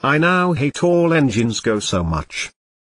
I now hate all engines go so much.